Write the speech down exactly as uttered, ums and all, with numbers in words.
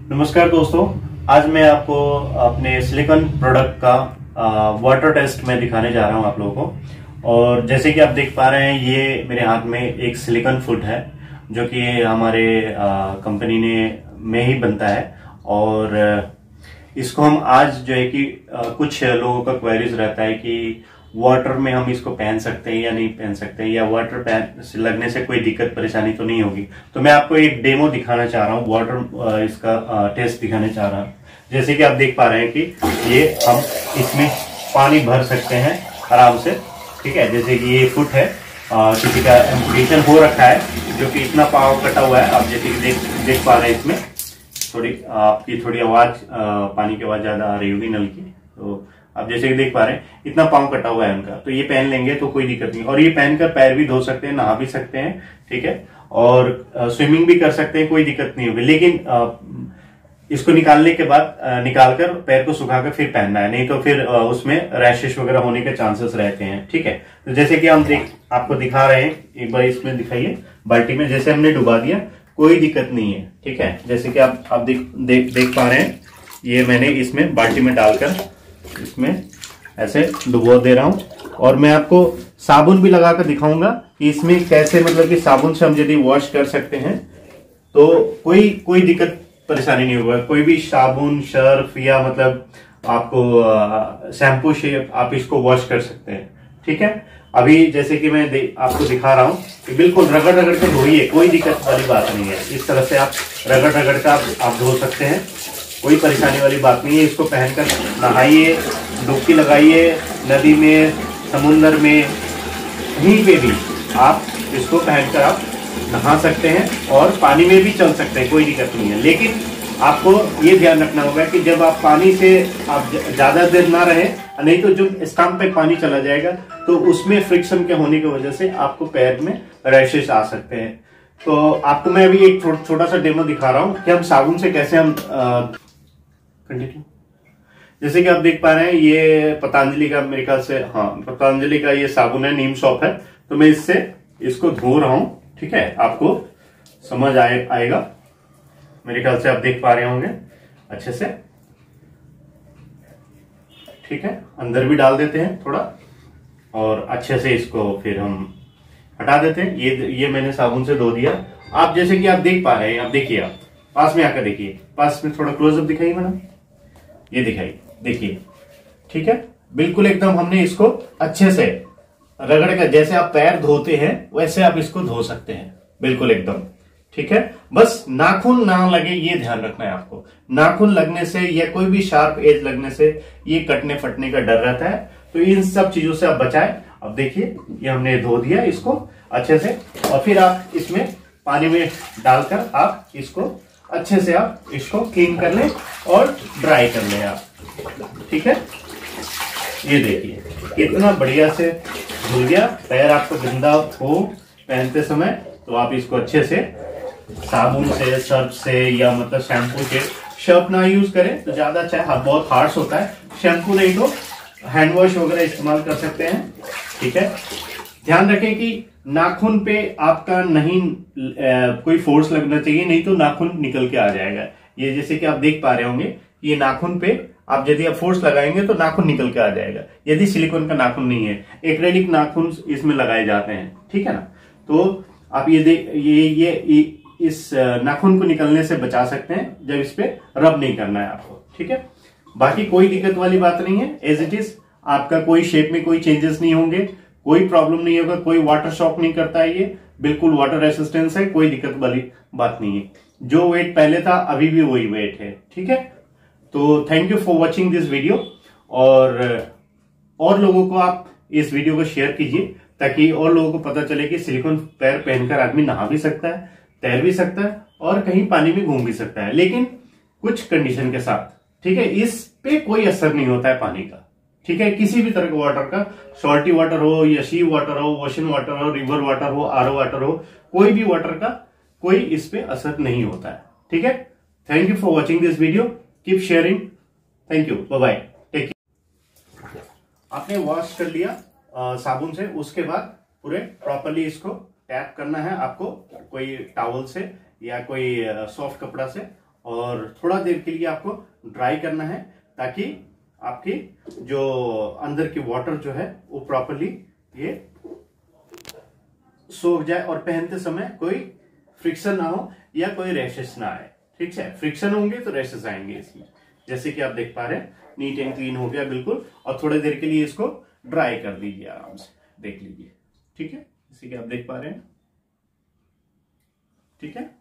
नमस्कार दोस्तों, आज मैं आपको अपने सिलिकॉन प्रोडक्ट का वाटर टेस्ट में दिखाने जा रहा हूं आप लोगों को। और जैसे कि आप देख पा रहे हैं, ये मेरे हाथ में एक सिलिकॉन फुट है जो कि हमारे कंपनी ने में ही बनता है। और इसको हम आज जो है कि आ, कुछ लोगों का क्वेरीज रहता है कि वाटर में हम इसको पहन सकते हैं या नहीं पहन सकते हैं, या वाटर पहन से लगने से कोई दिक्कत परेशानी तो नहीं होगी। तो मैं आपको एक डेमो दिखाना चाह रहा हूँ, वाटर इसका टेस्ट दिखाने चाह रहा हूँ। जैसे कि आप देख पा रहे हैं कि ये हम इसमें पानी भर सकते हैं आराम से, ठीक है। जैसे कि ये फुट है, आ, किसी का एम्पुटेशन हो रखा है जो कि इतना पाव कटा हुआ है। आप जैसे कि देख देख पा रहे हैं, इसमें थोड़ी आपकी थोड़ी आवाज पानी की आवाज ज्यादा आ रही होगी नल की। तो आप जैसे कि देख पा रहे हैं इतना पाँव कटा हुआ है उनका, तो ये पहन लेंगे तो कोई दिक्कत नहीं। और ये पहनकर पैर भी धो सकते हैं, नहा भी सकते हैं, ठीक है। और स्विमिंग भी कर सकते हैं, कोई दिक्कत नहीं होगी। लेकिन आ, इसको निकालने के बाद निकालकर पैर को सुखाकर फिर पहनना है, नहीं तो फिर आ, उसमें रैशेस वगैरह होने के चांसेस रहते हैं, ठीक है। तो जैसे कि हम देख आपको दिखा रहे हैं, एक बार इसमें दिखाइए बाल्टी में, जैसे हमने डुबा दिया कोई दिक्कत नहीं है, ठीक है। जैसे कि आप आप देख देख देख पा रहे हैं, ये मैंने इसमें बाल्टी में डालकर इसमें ऐसे डुबो दे रहा हूं। और मैं आपको साबुन भी लगाकर दिखाऊंगा कि इसमें कैसे, मतलब कि साबुन से हम यदि वॉश कर सकते हैं तो कोई कोई दिक्कत परेशानी नहीं होगा। कोई भी साबुन, सर्फ या मतलब आपको शैम्पू से आप इसको वॉश कर सकते हैं, ठीक है। अभी जैसे कि मैं दे, आपको दिखा रहा हूं कि बिल्कुल रगड़ रगड़ के धोइए, कोई दिक्कत वाली बात नहीं है। इस तरह से आप रगड़ रगड़ कर आप, आप धो सकते हैं, कोई परेशानी वाली बात नहीं है। इसको पहनकर नहाइए, डुबकी लगाइए, नदी में, समुन्द्र में, कहीं पे भी आप इसको पहनकर आप नहा सकते हैं और पानी में भी चल सकते हैं, कोई दिक्कत नहीं है। लेकिन आपको ये ध्यान रखना होगा कि जब आप पानी से आप ज्यादा देर ना रहे, नहीं तो जो स्टंप पे पानी चला जाएगा तो उसमें फ्रिक्शन के होने की वजह से आपको पैर में रैशेस आ सकते हैं। तो आपको मैं अभी एक छोटा सा डेमो दिखा रहा हूँ कि हम साबुन से कैसे हम कंटिन्यू। जैसे कि आप देख पा रहे हैं, ये पतंजलि का, मेरे ख्याल से हाँ पतंजलि का ये साबुन है, नीम सॉप है। तो मैं इससे इसको धो रहा हूं, ठीक है। आपको समझ आए आएगा, मेरे ख्याल से आप देख पा रहे होंगे अच्छे से, ठीक है। अंदर भी डाल देते हैं थोड़ा और अच्छे से इसको फिर हम हटा देते हैं। ये ये मैंने साबुन से धो दिया। आप जैसे कि आप देख पा रहे हैं, आप देखिए, आप पास में आकर देखिए, पास में थोड़ा क्लोजअप दिखाइए मैडम, ये दिखाइए, देखिए, ठीक है। बिल्कुल एकदम हमने इसको अच्छे से रगड़ कर, जैसे आप पैर धोते हैं वैसे आप इसको धो सकते हैं, बिल्कुल एकदम, ठीक है। बस नाखून ना लगे, ये ध्यान रखना है आपको। नाखून लगने से या कोई भी शार्प एज लगने से ये कटने फटने का डर रहता है, तो इन सब चीजों से आप बचाएं। अब देखिए, ये हमने धो दिया इसको अच्छे से, और फिर आप इसमें पानी में डालकर आप इसको अच्छे से आप इसको क्लीन कर लें और ड्राई कर लें आप, ठीक है। ये देखिए कितना बढ़िया से धुल गया। पैर आपको गंदा हो पहनते समय तो आप इसको अच्छे से साबुन से, सर्फ से या मतलब शैम्पू से, सर्फ ना यूज करें तो ज्यादा अच्छा है, बहुत हार्श होता है। शैम्पू नहीं तो हैंड वॉश वगैरह इस्तेमाल कर सकते हैं, ठीक है। ध्यान रखें कि नाखून पे आपका नहीं आ, कोई फोर्स लगना चाहिए, नहीं तो नाखून निकल के आ जाएगा। ये जैसे कि आप देख पा रहे होंगे, ये नाखून पे आप यदि आप फोर्स लगाएंगे तो नाखून निकल के आ जाएगा, यदि सिलिकॉन का नाखून नहीं है। एक्रेलिक नाखून इसमें लगाए जाते हैं, ठीक है ना। तो आप ये देख, ये ये इस नाखून को निकलने से बचा सकते हैं जब इस पे रब नहीं करना है आपको, ठीक है। बाकी कोई दिक्कत वाली बात नहीं है, एज इट इज आपका कोई शेप में कोई चेंजेस नहीं होंगे, कोई प्रॉब्लम नहीं होगा, कोई वाटर शॉक नहीं करता है, ये बिल्कुल वाटर रेसिस्टेंस है, कोई दिक्कत वाली बात नहीं है। जो वेट पहले था अभी भी वही वेट है, ठीक है। तो thank you for watching this video, और और लोगों को आप इस वीडियो को शेयर कीजिए ताकि और लोगों को पता चले कि सिलिकॉन पैर पहनकर आदमी नहा भी सकता है, तैर भी सकता है और कहीं पानी में घूम भी सकता है, लेकिन कुछ कंडीशन के साथ, ठीक है। इस पे कोई असर नहीं होता है पानी का, ठीक है। किसी भी तरह का वाटर का, सॉल्टी वाटर हो या सी वाटर हो, ओशन वाटर हो, रिवर वाटर हो, आर ओ वाटर हो, कोई भी वाटर का कोई इस पे असर नहीं होता है, ठीक है। Thank you for watching this video, keep sharing, thank you, bye bye, take care. आपने वॉश कर लिया आ, साबुन से, उसके बाद पूरे प्रॉपरली इसको टैप करना है आपको, कोई टॉवल से या कोई सॉफ्ट कपड़ा से, और थोड़ा देर के लिए आपको ड्राई करना है, ताकि आपकी जो अंदर की वाटर जो है वो प्रॉपरली ये सोख जाए और पहनते समय कोई फ्रिक्शन ना हो या कोई रैशेस ना आए। ठीक है, फ्रिक्शन होंगे तो रैशेस आएंगे इसमें। जैसे कि आप देख पा रहे हैं नीट एंड क्लीन हो गया बिल्कुल। और थोड़ी देर के लिए इसको ड्राई कर दीजिए आराम से, देख लीजिए। ठीक है, जैसे कि आप देख पा रहे हैं। ठीक है।